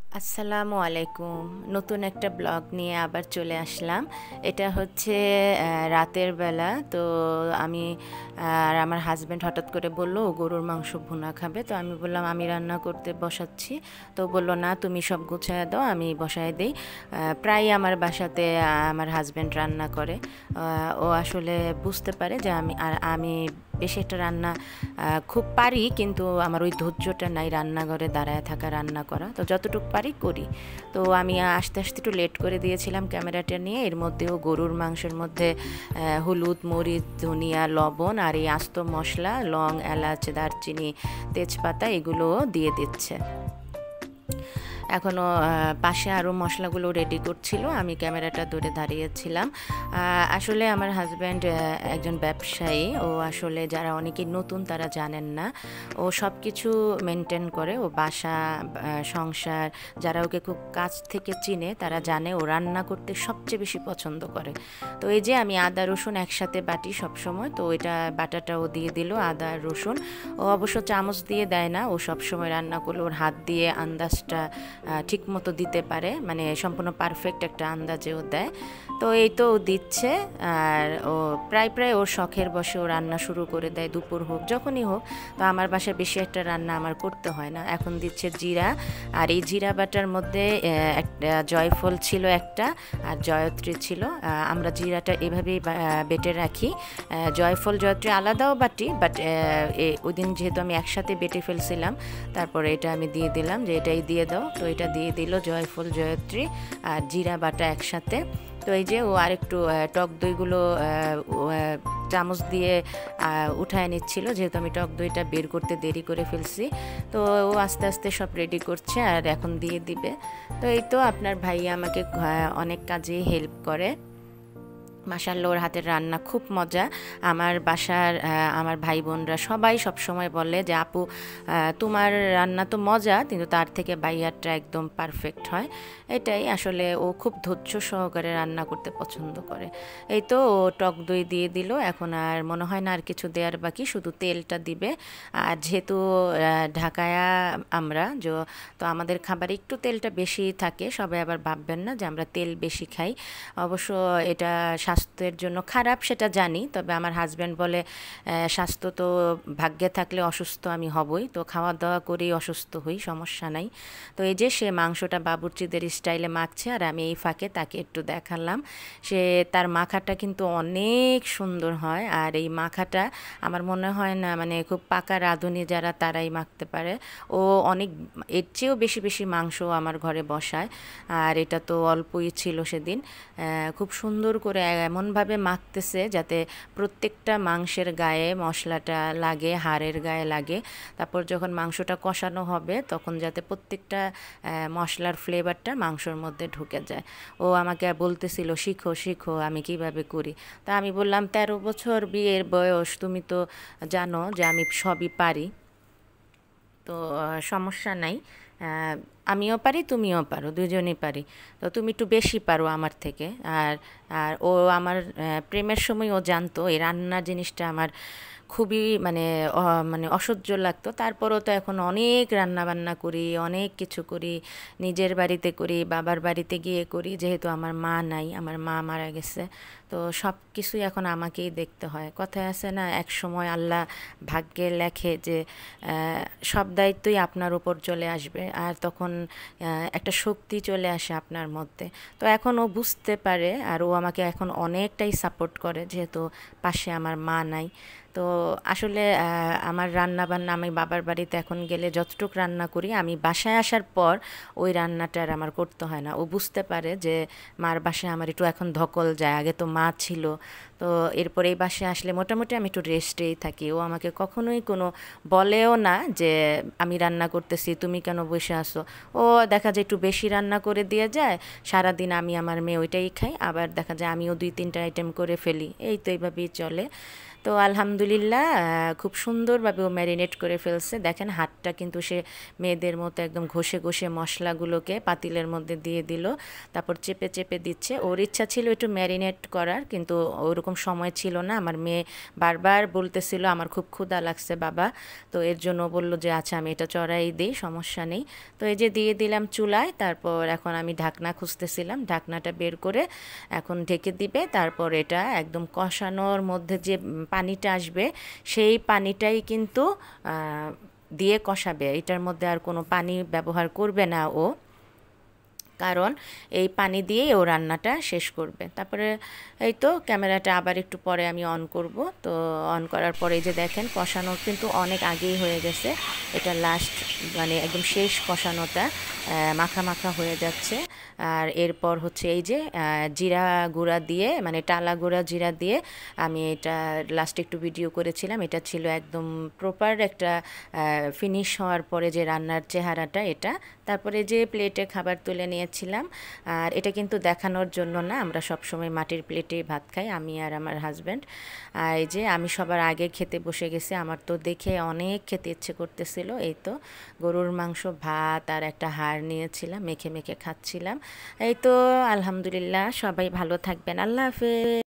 আসসালামু আলাইকুম। নতুন একটা ব্লগ নিয়ে আবার চলে আসলাম। এটা হচ্ছে রাতের বেলা। তো আমি আর আমার হাজব্যান্ড হঠাৎ করে বলল ও গরুর মাংস ভুনা খাবে। তো আমি বললাম আমি রান্না করতে বসাচ্ছি। তো বলল না তুমি সব গুছায় দাও, আমি বসায় দেই। প্রায় আমার বাসাতে আমার হাজব্যান্ড রান্না করে। ও আসলে বুঝতে পারে যে আমি বেশি একটা রান্না খুব পারি, কিন্তু আমার ওই ধৈর্যটা নাই রান্নাঘরে দাঁড়ায় থাকা রান্না করা। তো যতটুকু পারি করি। তো আমি আস্তে আস্তে একটু লেট করে দিয়েছিলাম ক্যামেরাটা নিয়ে। এর মধ্যেও গরুর মাংসের মধ্যে হলুদ, মরিচ, ধনিয়া, লবণ আর এই আস্ত মশলা, লং, এলাচ, দারচিনি, তেজপাতা এগুলোও দিয়ে দিচ্ছে। এখনও পাশে আরও মশলাগুলো রেডি করছিল, আমি ক্যামেরাটা ধরে দাঁড়িয়েছিলাম। আসলে আমার হাজব্যান্ড একজন ব্যবসায়ী। ও আসলে যারা অনেকেই নতুন তারা জানেন না, ও সব কিছু মেনটেন করে। ও বাসা, সংসার, যারা ওকে খুব কাছ থেকে চিনে তারা জানে ও রান্না করতে সবচেয়ে বেশি পছন্দ করে। তো এই যে আমি আদা রসুন একসাথে বাটি সব সময়, তো ওইটা বাটাটাও দিয়ে দিল আদা রসুন। ও অবশ্য চামচ দিয়ে দেয় না, ও সব সময় রান্না করলে ওর হাত দিয়ে আন্দাজটা ঠিক মতো দিতে পারে, মানে সম্পূর্ণ পারফেক্ট একটা আন্দাজেও দেয়। তো এই তো ও দিচ্ছে। আর ও প্রায় প্রায় ওর শখের বসে ও রান্না শুরু করে দেয়, দুপুর হোক যখনই হোক। তো আমার বাসায় বেশি একটা রান্না আমার করতে হয় না। এখন দিচ্ছে জিরা, আর এই জিরা বাটার মধ্যে একটা জয়ফল ছিল একটা, আর জয়ত্রী ছিল। আমরা জিরাটা এভাবেই বেটে রাখি। জয়ত্রী আলাদাও বাটি, বাট ওই দিন যেহেতু আমি একসাথে বেটে ফেলছিলাম, তারপরে এটা আমি দিয়ে দিলাম যে এটাই দিয়ে দাও। তো এটা দিয়ে দিল জয়ফল, জয়ত্রী আর জিরা বাটা একসাথে। তো এই যে ও আরেকটু টক দইগুলো চামচ দিয়ে উঠায় নিচ্ছিল, যেহেতু আমি টক দইটা বের করতে দেরি করে ফেলছি। তো ও আস্তে আস্তে সব রেডি করছে আর এখন দিয়ে দিবে। তো এই তো আপনার ভাইয়া আমাকে অনেক কাজেই হেল্প করে। মাশাআল্লাহ, ওর হাতের রান্না খুব মজা। আমার বাসার আমার ভাই বোনরা সবাই সবসময় বলে যে আপু তোমার রান্না তো মজা, কিন্তু তার থেকে ভাইয়ারটা একদম পারফেক্ট হয়। এটাই আসলে ও খুব ধৈর্য সহকারে রান্না করতে পছন্দ করে। এই তো ও টক দই দিয়ে দিল, এখন আর মনে হয় না আর কিছু দেওয়ার বাকি, শুধু তেলটা দিবে। আর যেহেতু ঢাকায়া আমরা তো আমাদের খাবারে একটু তেলটা বেশি থাকে। সবাই আবার ভাববেন না যে আমরা তেল বেশি খাই। অবশ্য এটা স্বাস্থ্যের জন্য খারাপ সেটা জানি, তবে আমার হাজব্যান্ড বলে স্বাস্থ্য তো ভাগ্যে থাকলে অসুস্থ আমি হবই, তো খাওয়া দাওয়া করেই অসুস্থ হই, সমস্যা নাই। তো এই যে সে মাংসটা বাবুর্চিদের স্টাইলে মাখছে, আর আমি এই ফাঁকে তাকে একটু দেখালাম। সে তার মাখাটা কিন্তু অনেক সুন্দর হয়। আর এই মাখাটা আমার মনে হয় না, মানে খুব পাকা রাঁধুনি যারা তারাই মাখতে পারে। ও অনেক এর চেয়েও বেশি বেশি মাংস আমার ঘরে বসায়। আর এটা তো অল্পই ছিল সেদিন। খুব সুন্দর করে এমনভাবে মাখতেছে যাতে প্রত্যেকটা মাংসের গায়ে মশলাটা লাগে, হাড়ের গায়ে লাগে। তারপর যখন মাংসটা কষানো হবে তখন যাতে প্রত্যেকটা মশলার ফ্লেভারটা মাংসর মধ্যে ঢুকে যায়। ও আমাকে বলতেছিল শিখো শিখো আমি কিভাবে করি। তা আমি বললাম 13 বছর বিয়ের বয়স, তুমি তো জানো যে আমি সবই পারি। তো সমস্যা নাই। আহ, আমিও পারি, তুমিও পারো, দুজনেই পারি। তো তুমি একটু বেশি পারো আমার থেকে। আর আর ও আমার প্রেমের সময় ও জানতো এই রান্নার জিনিসটা আমার খুবই মানে মানে অসহ্য লাগতো। তারপরও তো এখন অনেক রান্না বান্না করি, অনেক কিছু করি। নিজের বাড়িতে করি, বাবার বাড়িতে গিয়ে করি, যেহেতু আমার মা নাই, আমার মা মারা গেছে। তো সব কিছুই এখন আমাকেই দেখতে হয়। কথায় আছে না, এক সময় আল্লাহ ভাগ্যে লেখে যে সব দায়িত্বই আপনার উপর চলে আসবে, আর তখন একটা শক্তি চলে আসে আপনার মধ্যে। তো এখন ও বুঝতে পারে, আর ও আমাকে এখন অনেকটাই সাপোর্ট করে, যেহেতু পাশে আমার মা নাই। তো আসলে আমার রান্না বান্না আমি বাবার বাড়িতে এখন গেলে যতটুকু রান্না করি, আমি বাসায় আসার পর ওই রান্নাটা আর আমার করতে হয় না। ও বুঝতে পারে যে মার বাসায় আমার একটু এখন ধকল যায়, আগে তো মা ছিল। তো এরপর এই বাসায় আসলে মোটামুটি আমি একটু রেস্টেই থাকি। ও আমাকে কখনোই কোনো বলেও না যে আমি রান্না করতেছি তুমি কেন বসে আসো। ও দেখা যায় একটু বেশি রান্না করে দিয়ে যায়, সারাদিন আমি আমার মেয়ে ওইটাই খাই, আবার দেখা যায় আমিও 2-3টা আইটেম করে ফেলি। এই তো এইভাবেই চলে। তো তো আলহামদুলিল্লাহ খুব সুন্দরভাবে ও ম্যারিনেট করে ফেলছে। দেখেন হাতটা কিন্তু সে মেয়েদের মতো একদম ঘষে ঘষে মশলাগুলোকে পাতিলের মধ্যে দিয়ে দিল, তারপর চেপে চেপে দিচ্ছে। ওর ইচ্ছা ছিল একটু ম্যারিনেট করার, কিন্তু ওরকম সময় ছিল না। আমার মেয়ে বারবার বলতেছিল আমার খুব ক্ষুধা লাগছে বাবা, তো এর জন্য বলল যে আচ্ছা আমি এটা চড়াই দিই, সমস্যা নেই। তো এই যে দিয়ে দিলাম চুলায়। তারপর এখন আমি ঢাকনা খুঁজতেছিলাম, ঢাকনাটা বের করে এখন ঢেকে দিবে। তারপর এটা একদম কষানোর মধ্যে যে পানিটা আসবে সেই পানিটাই কিন্তু দিয়ে কষাবে, এটার মধ্যে আর কোনো পানি ব্যবহার করবে না ও, কারণ এই পানি দিয়েই ও রান্নাটা শেষ করবে। তারপরে এই তো ক্যামেরাটা আবার একটু পরে আমি অন করব। তো অন করার পরে এই যে দেখেন কষানো কিন্তু অনেক আগেই হয়ে গেছে, এটা লাস্ট মানে একদম শেষ কষানোটা, মাখা মাখা হয়ে যাচ্ছে। আর এরপর হচ্ছে এই যে জিরা গুঁড়া দিয়ে, মানে টালা গুঁড়া জিরা দিয়ে আমি এটা লাস্টে একটু ভিডিও করেছিলাম। এটা ছিল একদম প্রপার একটা ফিনিশ হওয়ার পরে যে রান্নার চেহারাটা এটা। তারপরে যে প্লেটে খাবার তুলে নিয়েছিলাম, আর এটা কিন্তু দেখানোর জন্য না, আমরা সবসময় মাটির প্লেটেই ভাত খাই আমি আর আমার হাজব্যান্ড। আর এই যে আমি সবার আগে খেতে বসে গেছি, আমার তো দেখে অনেক খেতে ইচ্ছে করতেছিল। এই তো গরুর মাংস, ভাত আর একটা হাড় নিয়েছিলাম, মেখে মেখে খাচ্ছিলাম। এই তো আলহামদুলিল্লাহ, সবাই ভালো থাকবেন, আল্লাহ হাফেজ।